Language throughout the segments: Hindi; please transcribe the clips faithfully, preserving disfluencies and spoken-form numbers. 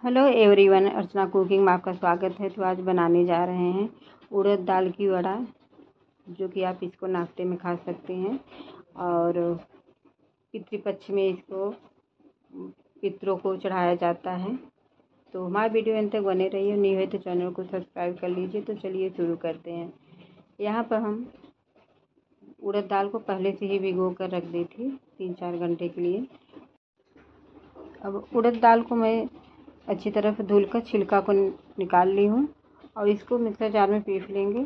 हेलो एवरीवन, अर्चना कुकिंग में आपका स्वागत है। तो आज बनाने जा रहे हैं उड़द दाल की वड़ा, जो कि आप इसको नाश्ते में खा सकते हैं और पितृपक्ष में इसको पितरों को चढ़ाया जाता है। तो हमारी वीडियो अंत तक बने रहिए, नहीं है तो चैनल को सब्सक्राइब कर लीजिए। तो चलिए शुरू करते हैं। यहाँ पर हम उड़द दाल को पहले से ही भिगो कर रख दी थी तीन चार घंटे के लिए। अब उड़द दाल को मैं अच्छी तरह से धुलकर छिलका को निकाल ली हूँ और इसको मिक्सर जार में पीस लेंगे।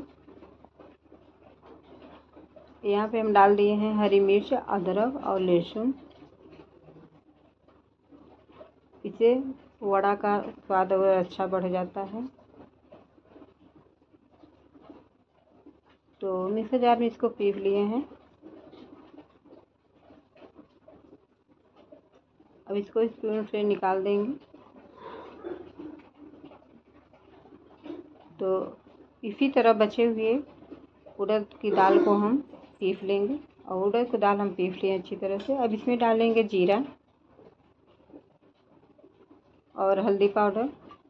यहाँ पे हम डाल दिए हैं हरी मिर्च, अदरक और लहसुन। इससे वड़ा का स्वाद और अच्छा बढ़ जाता है। तो मिक्सर जार में इसको पीस लिए हैं। अब इसको स्पून से निकाल देंगे। तो इसी तरह बचे हुए उड़द की दाल को हम पीस लेंगे और उड़द की दाल हम पीस लिए अच्छी तरह से। अब इसमें डालेंगे जीरा और हल्दी पाउडर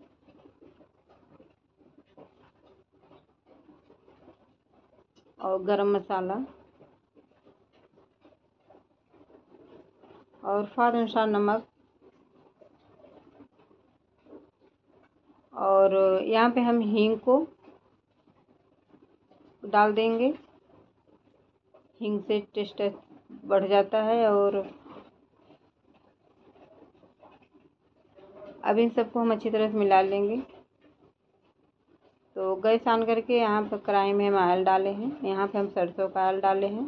और गरम मसाला और स्वाद अनुसार नमक। और यहाँ पे हम हींग को डाल देंगे। हींग से टेस्ट बढ़ जाता है। और अब इन सबको हम अच्छी तरह से मिला लेंगे। तो गैस ऑन करके यहाँ पर कढ़ाई में हम ऑयल डाले हैं। यहाँ पे हम सरसों का ऑयल डाले हैं।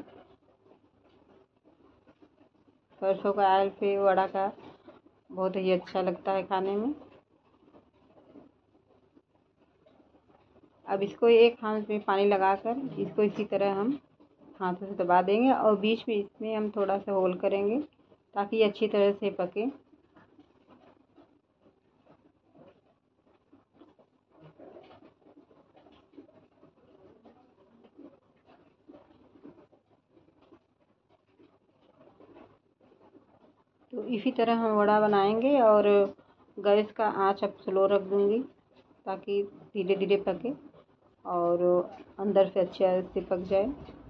सरसों का ऑयल पे वड़ा का बहुत ही अच्छा लगता है खाने में। अब इसको एक हाथ में पानी लगाकर इसको इसी तरह हम हाथों से दबा देंगे और बीच में इसमें हम थोड़ा सा होल करेंगे ताकि ये अच्छी तरह से पके। तो इसी तरह हम वड़ा बनाएंगे और गैस का आंच अब स्लो रख दूंगी ताकि धीरे धीरे पके और अंदर से अच्छे से पक जाए।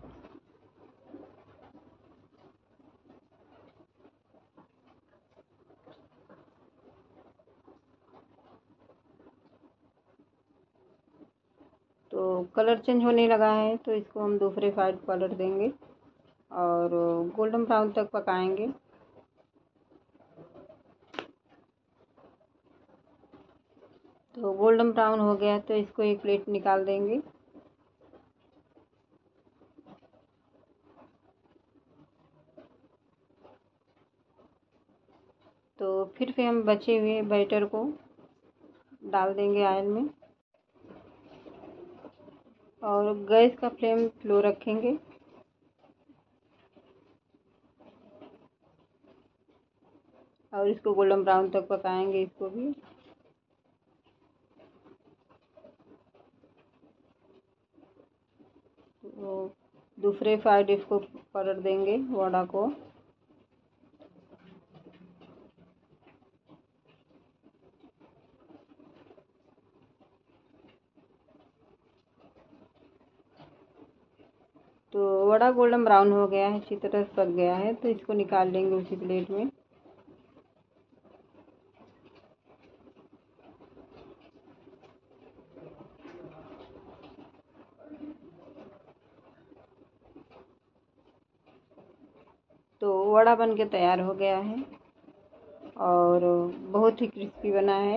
तो कलर चेंज होने लगा है तो इसको हम दूसरे साइड कलर देंगे और गोल्डन ब्राउन तक पकाएंगे। तो गोल्डन ब्राउन हो गया तो इसको एक प्लेट निकाल देंगे। तो फिर से हम बचे हुए बैटर को डाल देंगे ऑयल में और गैस का फ्लेम स्लो रखेंगे। और इसको गोल्डन ब्राउन तक पकाएंगे इसको भी। तो दूसरे साइड इसको पलट देंगे वड़ा को। तो वड़ा गोल्डन ब्राउन हो गया है, अच्छी तरह से पक गया है। तो इसको निकाल लेंगे उसी प्लेट में। तो वड़ा बन के तैयार हो गया है और बहुत ही क्रिस्पी बना है।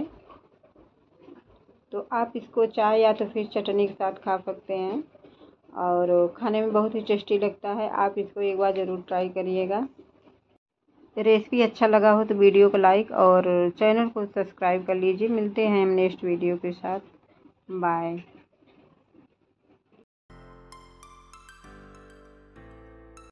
तो आप इसको चाय या तो फिर चटनी के साथ खा सकते हैं और खाने में बहुत ही टेस्टी लगता है। आप इसको एक बार ज़रूर ट्राई करिएगा। रेसिपी अच्छा लगा हो तो वीडियो को लाइक और चैनल को सब्सक्राइब कर लीजिए। मिलते हैं हम नेक्स्ट वीडियो के साथ। बाय।